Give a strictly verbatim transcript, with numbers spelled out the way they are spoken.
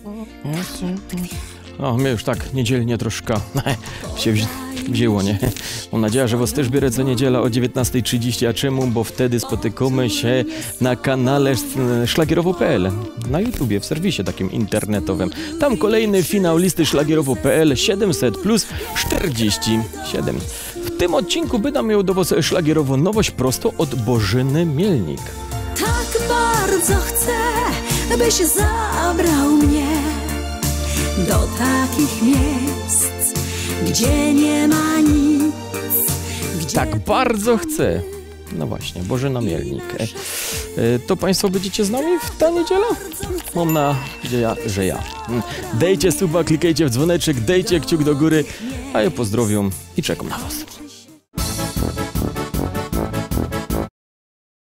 O, mnie już tak niedzielnie troszkę się wzi wzięło, nie? Mam nadzieję, że was też bierę co niedziela o dziewiętnastej trzydzieści. A czemu? Bo wtedy spotykamy się na kanale szlagierowo kropka p l, na YouTubie, w serwisie takim internetowym. Tam kolejny finał listy szlagierowo kropka p l siedemset plus czterdzieści siedem. W tym odcinku będę miał do was szlagierową nowość prosto od Bożyny Mielnik. Tak bardzo chcę, byś zabrał mnie do takich miejsc, gdzie nie ma nic. Gdzie Tak bardzo chcę. No właśnie, Bożyna Mielnik. E, e, to państwo będziecie z nami w ta niedziela? Mam nadzieję, że ja. Dejcie suba, klikajcie w dzwoneczek, dejcie kciuk do góry, a ja pozdrowiam i czekam na was.